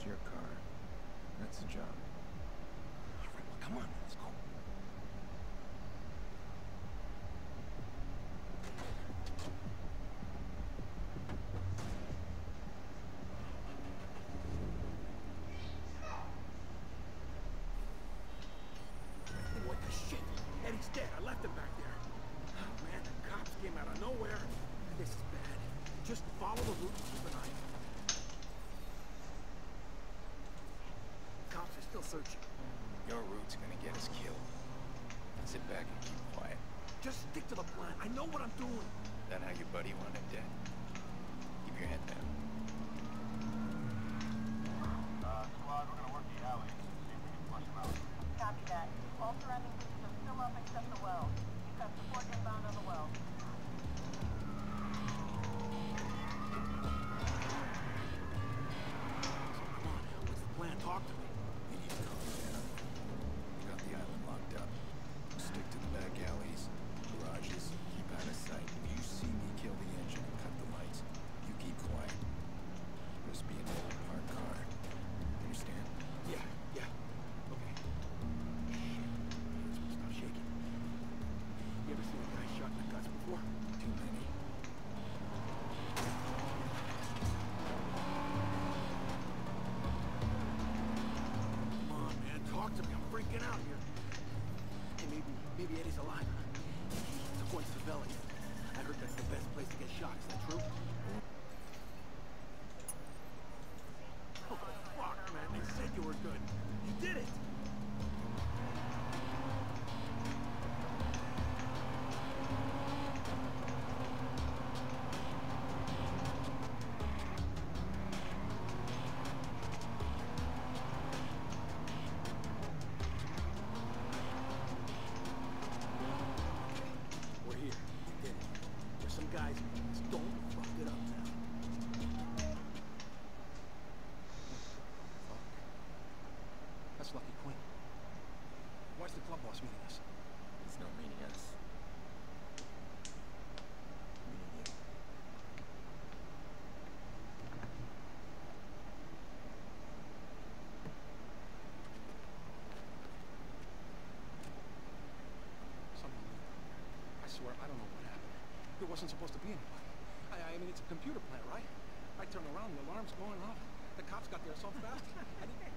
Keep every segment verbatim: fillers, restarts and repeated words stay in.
is your car. That's the job. All right, well, come on, let's go. What the shit? Eddie's dead. I left him back there. Oh, man, the cops came out of nowhere. This is bad. Just follow the route and keep an eye. Cops are still searching. Your route's gonna get us killed. Sit back and keep quiet. Just stick to the plan. I know what I'm doing. That how your buddy wound up dead? Keep your head down. Uh, squad, we're gonna work the alley. See if we can flush them out. Copy that. All surrounding routes are still up except the well. You've got support inbound on the well. Come on, what's the plan? Talk to me. You need to calm down. We got the island locked up. Stick to the back alleys, garages, keep out of sight. If you see me kill the engine and cut the lights, you keep quiet. Must be an old parked car. Understand? Yeah, yeah. Okay. Shit. Stop shaking. You ever seen a guy shot in the guts before? Too many. Come on, man. Talk to me. I'm freaking out here. Hey, maybe, maybe Eddie's alive. It's according to the belly. I heard that's the best place to get shot. Is that true? Oh, fuck, man. They said you were good. You did it. We're here. We did it. There's some guys. Just don't fuck it up now. Fuck. That's Lucky Quinn. Why's the club boss meeting us? It's not meaning us. Meaning you. Someone knew. I swear, I don't know what happened. There wasn't supposed to be anybody. I, I mean, it's a computer plant, right? I turn around, the alarm's going off. The cops got there so fast. I didn't...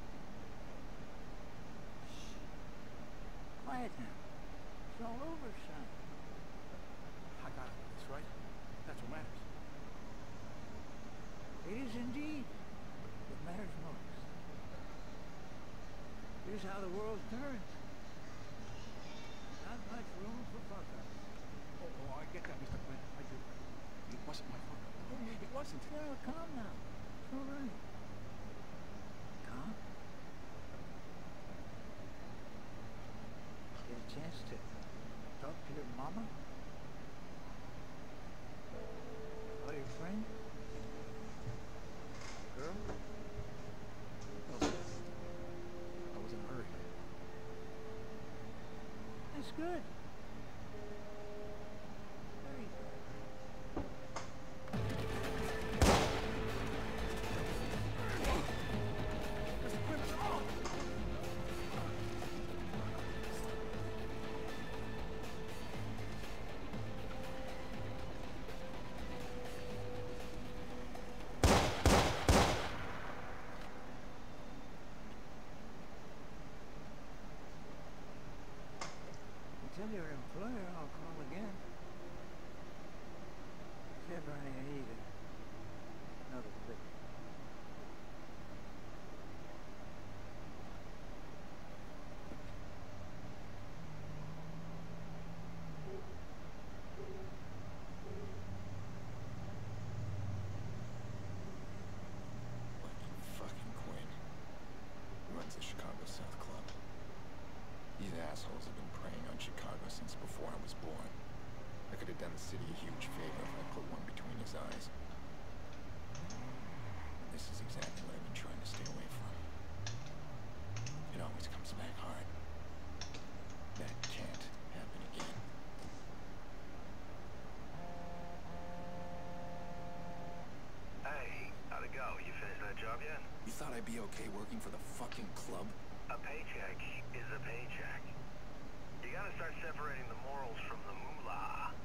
Quiet now. It's all over, son. I got it. That's right. That's what matters. It is indeed what matters most. Here's how the world turns. Not much room for fuck-ups. Oh, oh, I get that, Mister Quinn. I do. It wasn't my fault. It wasn't. No, calm now. It's all right. Calm. Get a chance to talk to your mama? Or your friend? Girl? No, sir. I was in a hurry. That's good. Very good. Mister Quinn, oh! Tell your employer I'll call again. Said Ronnie, I need another clip. Lucky fucking Quinn. Runs the Chicago South Club. These assholes have been preying on Chicago since before I was born. I could have done the city a huge favor if I put one between his eyes. This is exactly what I've been trying to stay away from. It always comes back hard. That can't happen again. Hey, how'd it go? You finished that job yet? You thought I'd be okay working for the fucking club? A paycheck is a paycheck. You gotta start separating the morals from the moolah.